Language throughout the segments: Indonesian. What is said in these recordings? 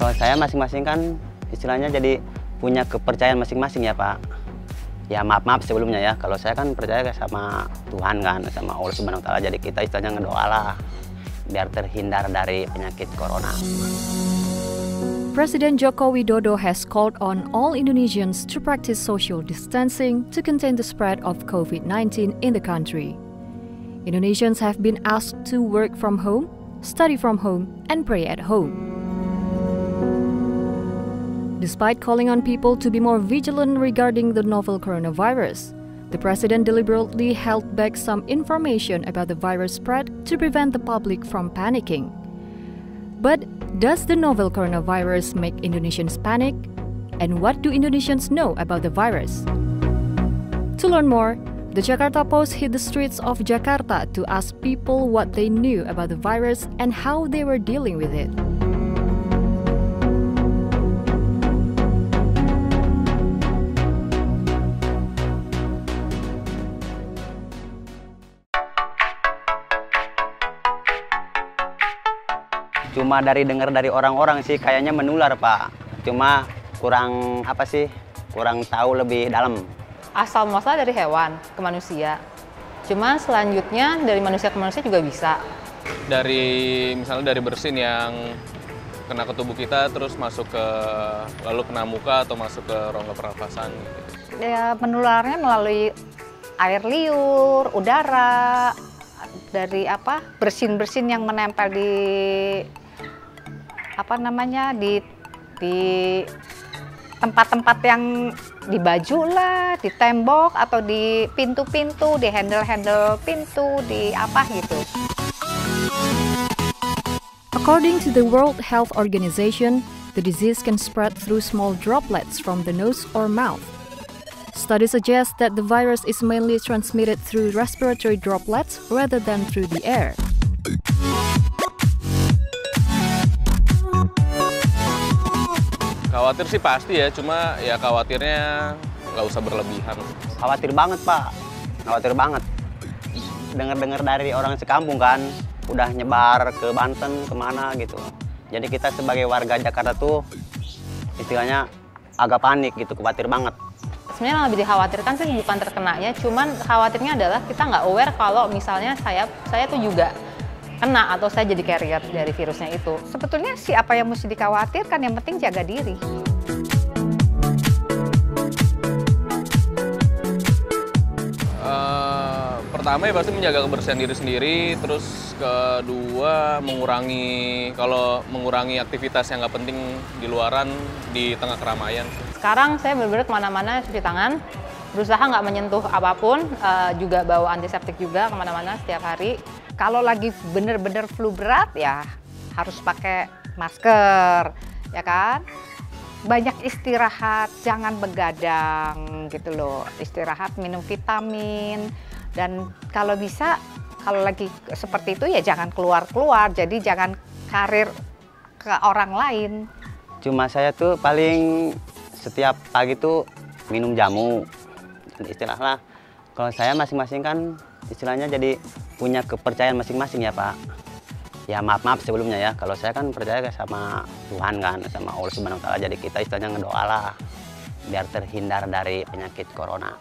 Kalau saya masing-masing kan istilahnya jadi punya kepercayaan masing-masing ya Pak. Ya maaf sebelumnya ya, kalau saya kan percaya sama Tuhan kan, sama Allah Subhanahu wa Ta'ala. Jadi kita istilahnya ngedoalah biar terhindar dari penyakit corona. President Joko Widodo has called on all Indonesians to practice social distancing to contain the spread of COVID-19 in the country. Indonesians have been asked to work from home, study from home, and pray at home. Despite calling on people to be more vigilant regarding the novel coronavirus, the president deliberately held back some information about the virus spread to prevent the public from panicking. But does the novel coronavirus make Indonesians panic? And what do Indonesians know about the virus? To learn more, the Jakarta Post hit the streets of Jakarta to ask people what they knew about the virus and how they were dealing with it. Cuma dari dengar dari orang-orang sih kayaknya menular Pak. Cuma kurang kurang tahu lebih dalam. Asal muasal dari hewan ke manusia. Cuma selanjutnya dari manusia ke manusia juga bisa. Misalnya dari bersin yang kena ke tubuh kita terus masuk ke lalu kena muka atau masuk ke rongga pernafasan gitu. Ya, menularnya melalui air liur, udara, dari bersin-bersin yang menempel di di tempat-tempat yang di baju lah, di tembok atau di pintu-pintu, di handle-handle pintu, di gitu. According to the World Health Organization, the disease can spread through small droplets from the nose or mouth. Studies suggest that the virus is mainly transmitted through respiratory droplets rather than through the air. Khawatir sih pasti ya, cuma ya khawatirnya nggak usah berlebihan. Khawatir banget Pak, khawatir banget. Dengar-dengar dari orang sekampung kan, udah nyebar ke Banten, kemana gitu. Jadi kita sebagai warga Jakarta tuh istilahnya agak panik gitu, khawatir banget. Sebenarnya yang lebih dikhawatirkan sih bukan terkenanya, cuman khawatirnya adalah kita nggak aware kalau misalnya saya tuh juga kena atau saya jadi carrier dari virusnya itu. Sebetulnya siapa yang mesti dikhawatirkan, yang penting jaga diri. Pertama ya pasti menjaga kebersihan diri sendiri, terus kedua mengurangi aktivitas yang nggak penting di luaran, di tengah keramaian. Sekarang saya benar-benar kemana-mana cuci tangan, berusaha nggak menyentuh apapun, juga bawa antiseptik juga kemana-mana setiap hari. Kalau lagi bener-bener flu berat ya harus pakai masker, ya kan? Banyak istirahat, jangan begadang gitu loh. Istirahat, minum vitamin, dan kalau bisa, kalau lagi seperti itu ya jangan keluar-keluar, jadi jangan karir ke orang lain. Cuma saya tuh paling setiap pagi tuh minum jamu, istilahnya. Kalau saya masing-masing kan istilahnya jadi punya kepercayaan masing-masing ya Pak. Ya maaf sebelumnya ya, kalau saya kan percaya sama Tuhan kan, sama Allah Subhanahu wa Ta'ala. Jadi kita istilahnya ngedoalah biar terhindar dari penyakit corona.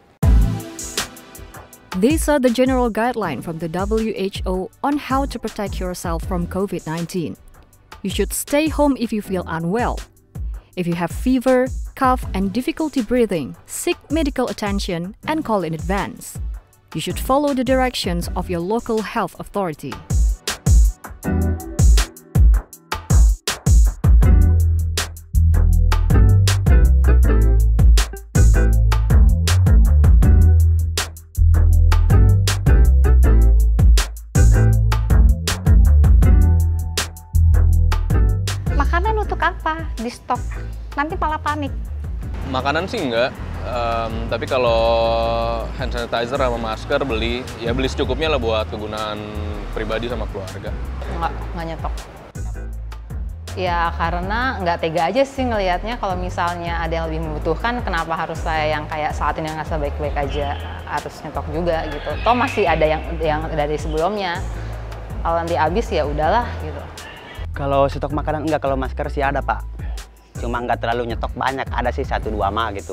These are the general guidelines from the WHO on how to protect yourself from COVID-19. You should stay home if you feel unwell. If you have fever, cough, and difficulty breathing, seek medical attention and call in advance. You should follow the directions of your local health authority. Makanan untuk apa? Di stok, nanti malah panik. Makanan sih enggak, tapi kalau hand sanitizer sama masker beli secukupnya lah buat kegunaan pribadi sama keluarga. Nggak nyetok. Ya karena nggak tega aja sih ngelihatnya, kalau misalnya ada yang lebih membutuhkan, kenapa harus saya yang kayak saat ini ngerasa baik-baik aja harus nyetok juga gitu. Toh masih ada yang dari sebelumnya. Kalau nanti habis ya udahlah gitu. Kalau stok makanan enggak, kalau masker sih ada Pak. Cuma nggak terlalu nyetok banyak, ada sih 1-2 mah gitu.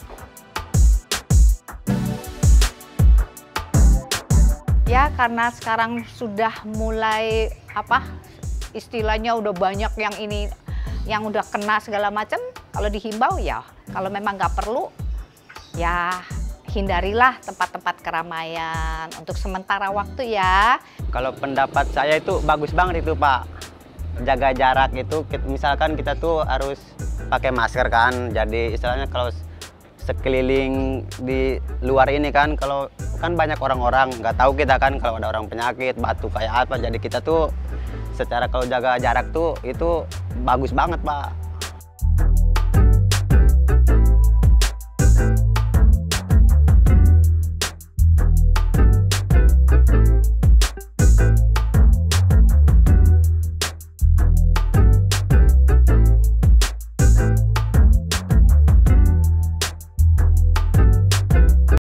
Ya karena sekarang sudah mulai istilahnya udah banyak yang ini yang udah kena segala macam. Kalau dihimbau ya, kalau memang nggak perlu ya hindarilah tempat-tempat keramaian untuk sementara waktu ya. Kalau pendapat saya itu bagus banget itu Pak. Jaga jarak itu, misalkan kita tuh harus pakai masker kan. Jadi istilahnya kalau sekeliling di luar ini kan, kalau kan banyak orang-orang, nggak tahu kita kan kalau ada orang penyakit, batuk kayak apa. Jadi kita tuh secara kalau jaga jarak tuh itu bagus banget Pak.